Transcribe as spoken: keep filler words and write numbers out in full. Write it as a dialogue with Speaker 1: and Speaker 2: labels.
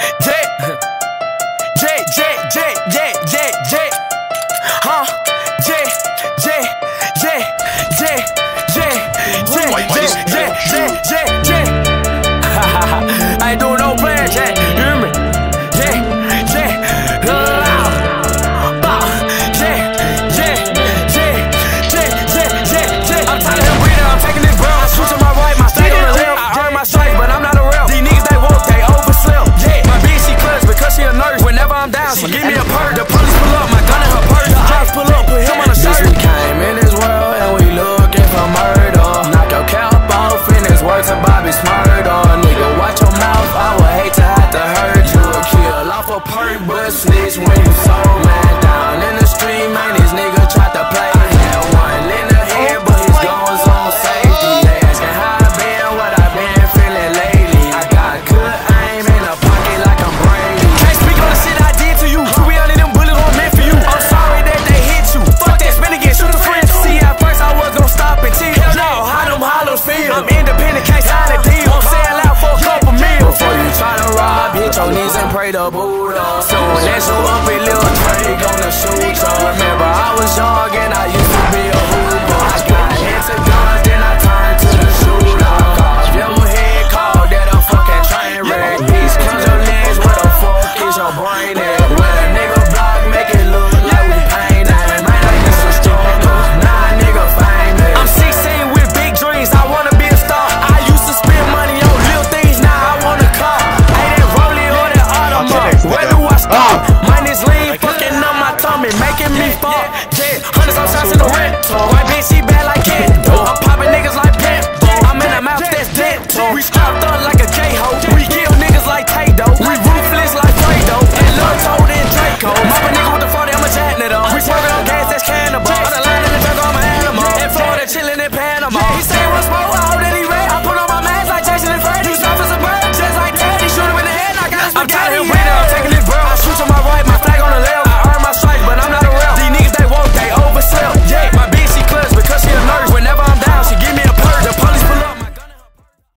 Speaker 1: Jet, jet, jet, jet, jet, jet, jet, huh? Jet, jet, jet, jet, jet, jet, jet, jet, jet, jet. I ain't doing no plan, Jet. You hear me? Jet, jet, loud, bow, jet, jet, jet, jet, jet, jet, jet. I'm tired of him breathing. I'm taking this ground. I switch to my right, my stay on the left. I earn my stripes, but I'm not a real. These niggas they woke, they overslept. Yeah, my bitch she clutch because she a nurse. Whenever I'm down, she give me a perk. The police pull up, my gun in her purse. The ops pull up, put him on a shirt. We came in this world and we looking for murder. Knock your cap off and it's worse than Bobby Smurder. Nigga, watch your mouth. I would hate to have to hurt you. A kill off a perk, but snitch when you so man. Down in the street, man, these niggas tried to play. Had one in the head, but his guns on safety. They asking how I been, what I been feeling lately. I got good aim in the pocket like I'm Brady. Can't speak on the shit I did to you. You be under them bullets on meant for you. I'm sorry that they hit you. Fuck that spin again, shoot a friend. See, at first I was gon' stop and chill. Hell no, how them hollows feel. I'm independent, can't sign a deal. I'm sell out for a couple meals. Before you try to rob, hit your knees and pray to Buddha. Soon as you up in Lil Drake gonna shoot ya. Remember I was young and I used